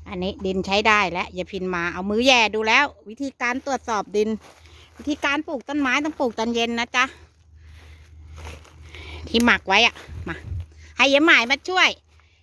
อันนี้ดินใช้ได้แล้วอย่าพินมาเอามือแย่ดูแล้ววิธีการตรวจสอบดินวิธีการปลูกต้นไม้ต้องปลูกตอนเย็นนะจ๊ะที่หมักไว้อะมาให้ยายหมายมาช่วย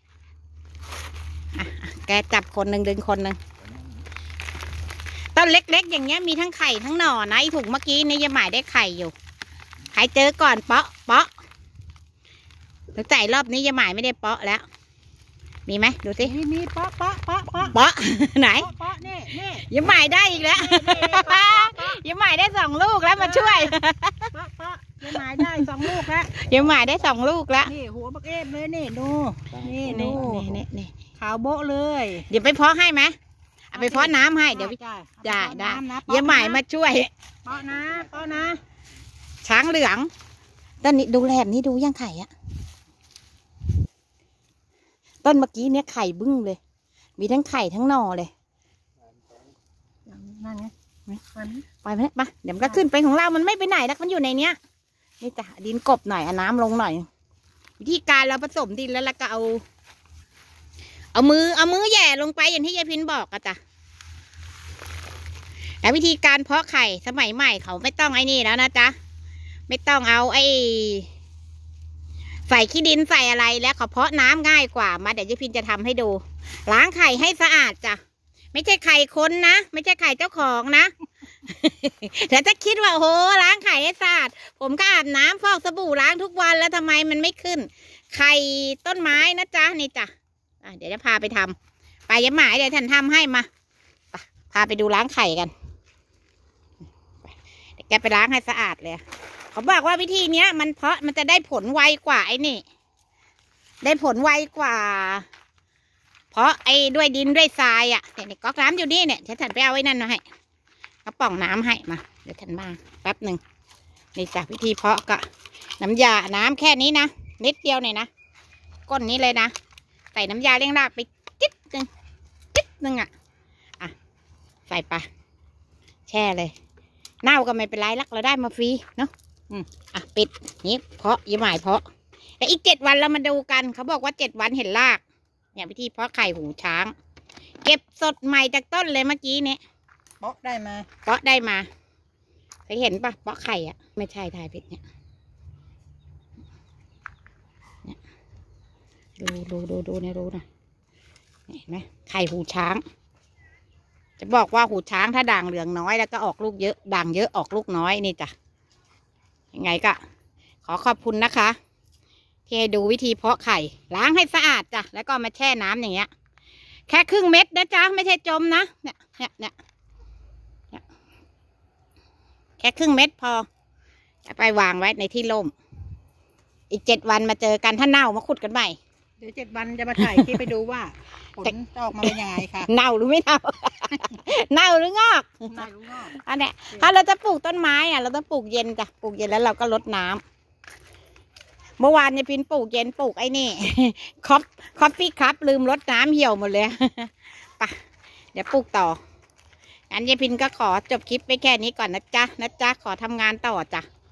แกจับคนหนึ่งดึงคนหนึ่งต้นเล็กๆอย่างเงี้ยมีทั้งไข่ทั้งหน่อนะไอ้ถุงเมื่อกี้นี่ยายหมายได้ไข่อยู่ใครเจอก่อนเปาะเปาะหรือใจรอบนี้ยายหมายไม่ได้เปาะแล้วมีไหมดูสิมีเปาะไหนเปาะนี่ยายหมายได้อีกแล้วยายหมายได้2 ลูกแล้วมาช่วยเปาะยายหมายได้2 ลูกแล้วยายหมายได้2 ลูกแล้วนี่หัวบักเอฟเลยนี่ดูนี่ขาวโบ๊ะเลยเดี๋ยวไปเพาะให้ไหมเอาไปเพาะน้ำให้เดี๋ยวได้ยายหมายมาช่วยเปาะนะช้างเหลืองต้นนี้ดูแลบนี้ดูยังไข่อะต้นเมื่อกี้เนี่ยไข่บึ้งเลยมีทั้งไข่ทั้งหน่อเลยนั่นไงไปไหมปะเดี๋ยวมันก็ขึ้นไปของเรามันไม่ไปไหนแล้วมันอยู่ในเนี้ยนี่จ้ะดินกบหน่อยเอาน้ำลงหน่อยวิธีการเราผสมดินแล้วเราก็เอามือแย่ลงไปอย่างที่ยายพินบอกอะจ้ะแต่วิธีการเพาะไข่สมัยใหม่เขาไม่ต้องไอ้นี่แล้วนะจ๊ะไม่ต้องเอาใส่ขี้ดินใส่อะไรแล้วเขาเพาะน้ำง่ายกว่ามาเดี๋ยวยายพินจะทำให้ดูล้างไข่ให้สะอาดจ้ะไม่ใช่ไข่คนนะไม่ใช่ไข่เจ้าของนะแต่ถ้าคิดว่าโหล้างไข่ให้สะอาดผมก็อาบน้ำฟอกสบู่ล้างทุกวันแล้วทำไมมันไม่ขึ้นไข่ต้นไม้นะจ๊ะนี่จ้ะเดี๋ยวจะพาไปทำไปยายหมายเดี๋ยวท่านทำให้มาพาไปดูล้างไข่กันเดี๋ยวแกไปล้างให้สะอาดเลยเขาบอกว่าวิธีเนี้ยมันเพาะมันจะได้ผลไวกว่าไอ้นี่ได้ผลไวกว่าเพราะด้วยดินด้วยทรายอ่ะเนี่ยก๊อกน้ำอยู่นี่เนี่ยฉันไปเอาไว้นั่นมาให้กระป๋องน้ำให้มาเดี๋ยวฉันมาแป๊บหนึ่งนี่จ้ะวิธีเพาะก็น้ำยาน้ำแค่นี้นะนิดเดียวเนี่ยนะก้นนี้เลยนะใส่น้ำยาเลี้ยงรากไปจิ๊ดนึงอ่ะใส่ไปแช่เลยเน่าก็ไม่เป็นไรลักเราได้มาฟรีเนาะปิดนี้เพาะยี่หมายเพาะแต่อีก7 วันเรามาดูกันเขาบอกว่า7 วันเห็นรากเนี่ยวิธีเพาะไข่หูช้างเก็บสดใหม่จากต้นเลยเมื่อกี้เนี่ยเพาะได้มาเคยเห็นปะเพาะไข่อะไม่ใช่ถ่ายผิดเนี่ยดูในรูนะเห็นไหมไข่หูช้างจะบอกว่าหูช้างถ้าด่างเหลืองน้อยแล้วก็ออกลูกเยอะด่างเยอะออกลูกน้อยนี่จ้ะยังไงก็ขอขอบคุณนะคะที่ให้ดูวิธีเพาะไข่ล้างให้สะอาดจ้ะแล้วก็มาแช่น้ำอย่างเงี้ยแค่ครึ่งเม็ดนะจ๊ะไม่ใช่จมนะเนี่ยแค่ครึ่งเม็ดพอจะไปวางไว้ในที่ร่มอีก7 วันมาเจอกันถ้าเน่ามาขุดกันใหม่เดี๋ยว7 วันจะมาถ่ายคลิปไปดูว่าผลจะออกมาเป็นยังไงค่ะเน่าหรือไม่เน่า เน่าหรืองอกอันเนี้ยถ้าเราจะปลูกต้นไม้เราต้องปลูกเย็นจ้ะปลูกเย็นแล้วเราก็รดน้ำเมื่อวานเนี่ยพินปลูกเย็นปลูกไอ้นี่คอฟฟี่ครับลืมรดน้ำเหี่ยวหมดเลยปะเดี๋ยวปลูกต่องั้นยายพินก็ขอจบคลิปไปแค่นี้ก่อนนะจ๊ะขอทำงานต่อจ้ะ